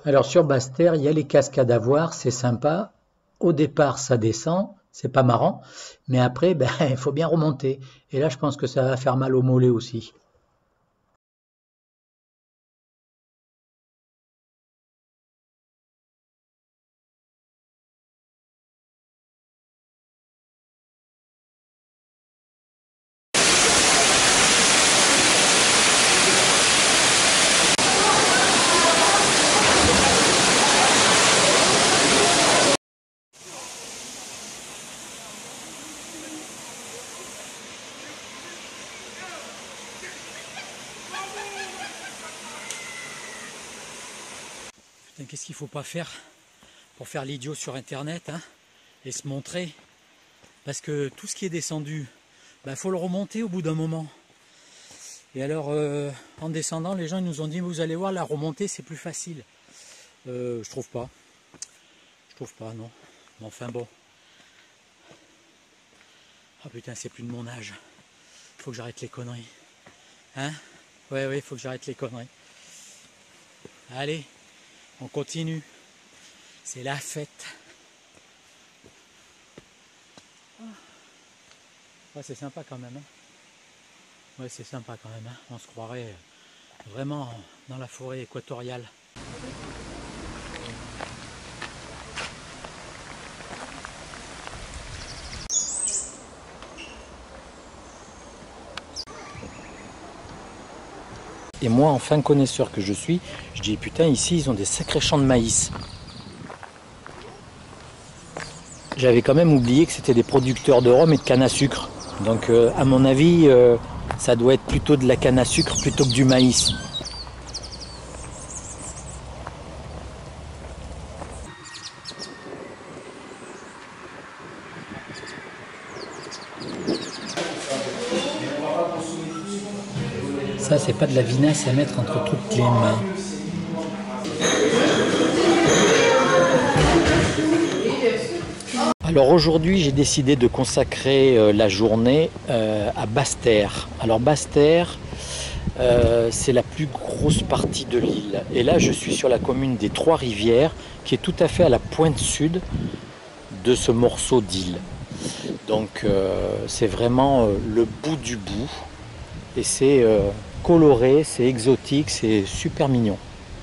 Alors sur Basse-Terre, il y a les cascades à voir, c'est sympa. Au départ, ça descend, c'est pas marrant, mais après, ben, il faut bien remonter. Et là, je pense que ça va faire mal aux mollets aussi. Putain, qu'est-ce qu'il faut pas faire pour faire l'idiot sur internet, hein, et se montrer? Parce que tout ce qui est descendu, ben, faut le remonter au bout d'un moment. Et alors, en descendant, les gens ils nous ont dit, vous allez voir, la remontée c'est plus facile. Je trouve pas. Je trouve pas, non. Mais enfin bon. Oh putain, c'est plus de mon âge. Faut que j'arrête les conneries. Hein? Ouais, faut que j'arrête les conneries. Allez, on continue. C'est la fête. Ouais, c'est sympa quand même. Hein? Ouais, c'est sympa quand même. Hein? On se croirait vraiment dans la forêt équatoriale. Et moi, en fin connaisseur que je suis, je dis putain, ici ils ont des sacrés champs de maïs. J'avais quand même oublié que c'était des producteurs de rhum et de canne à sucre. Donc à mon avis, ça doit être plutôt de la canne à sucre plutôt que du maïs. Ça, c'est pas de la vinasse à mettre entre toutes les mains. Alors aujourd'hui, j'ai décidé de consacrer la journée à Basse-Terre. Alors Basse-Terre, c'est la plus grosse partie de l'île. Et là, je suis sur la commune des Trois-Rivières, qui est tout à fait à la pointe sud de ce morceau d'île. Donc c'est vraiment le bout du bout. Et c'est coloré, c'est exotique, c'est super mignon.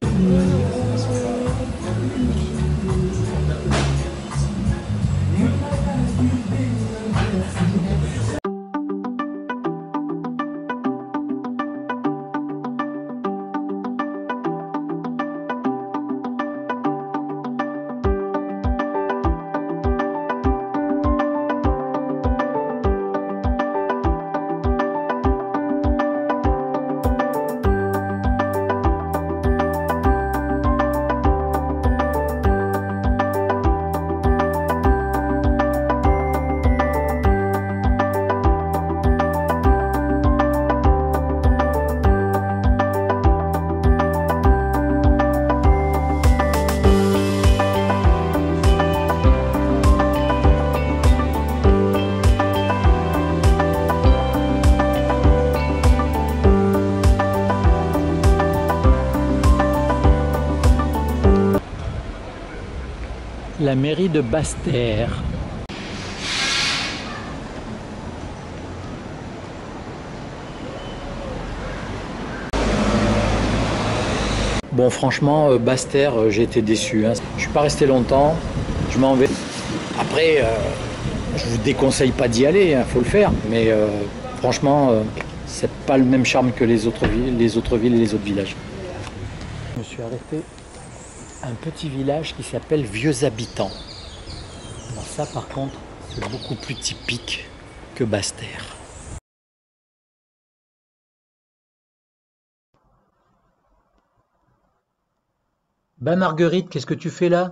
La mairie de Basse-Terre. Bon, franchement, Basse-Terre, j'ai été déçu. Hein. Je suis pas resté longtemps. Je m'en vais. Après, je vous déconseille pas d'y aller. Hein, faut le faire. Mais franchement, c'est pas le même charme que les autres villes et les autres villages. Je me suis arrêté à un petit village qui s'appelle Vieux Habitants. Alors ça, par contre, c'est beaucoup plus typique que Basse-Terre. Ben Marguerite, qu'est-ce que tu fais là?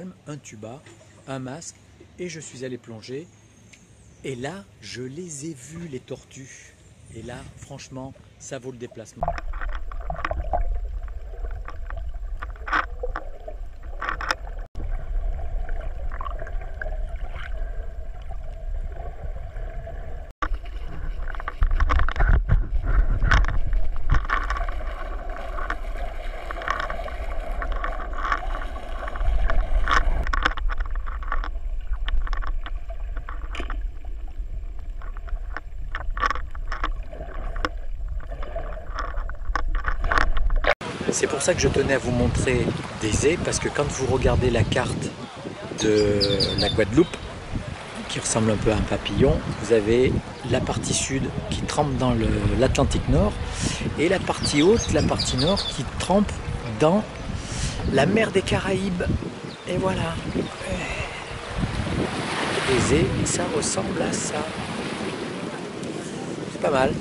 calme, un tuba, un masque, et je suis allé plonger. Et là, je les ai vus, les tortues. Et là, franchement, ça vaut le déplacement. C'est pour ça que je tenais à vous montrer des ais, parce que quand vous regardez la carte de la Guadeloupe, qui ressemble un peu à un papillon, vous avez la partie sud qui trempe dans l'Atlantique Nord et la partie haute, la partie nord qui trempe dans la mer des Caraïbes. Et voilà. Les ais, ça ressemble à ça. C'est pas mal.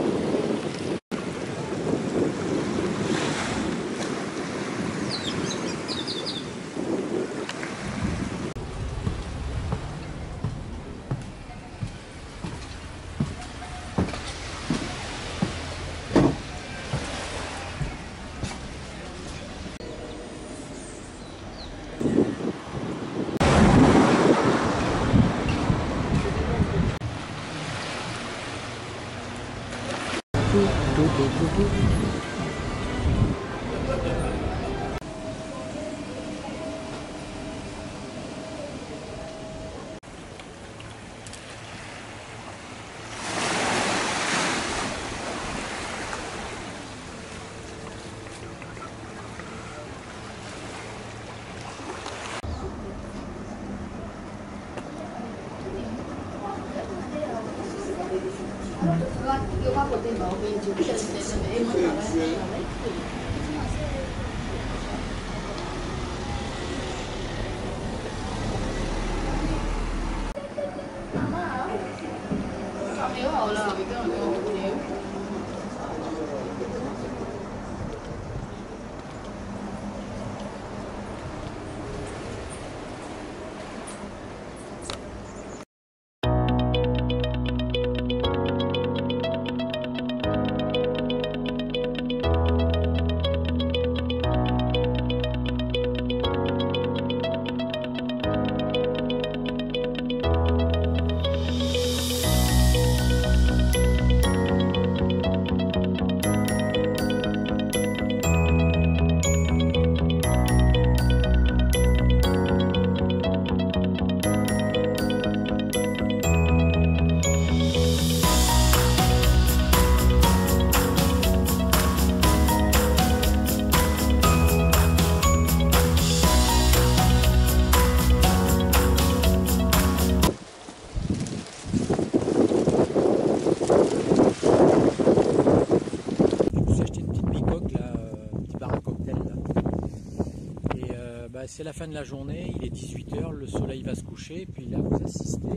C'est la fin de la journée, il est 18 h, le soleil va se coucher, et puis là vous assistez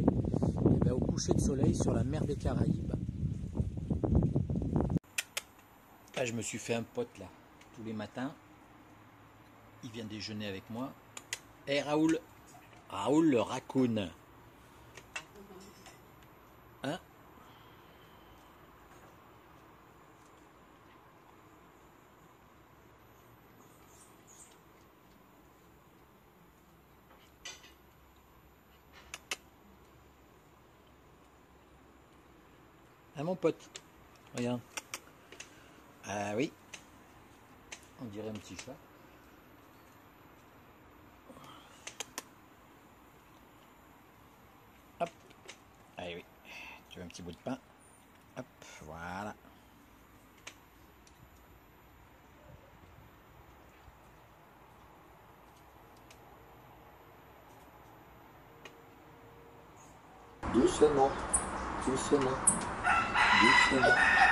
au coucher de soleil sur la mer des Caraïbes. Là je me suis fait un pote là, tous les matins, il vient déjeuner avec moi. Hey Raoul, Raoul le raccoon. Hein? Ah mon pote, regarde. Ah oui, on dirait un petit chat. Hop, allez oui, tu veux un petit bout de pain. Hop, voilà. Doucement, doucement, doucement.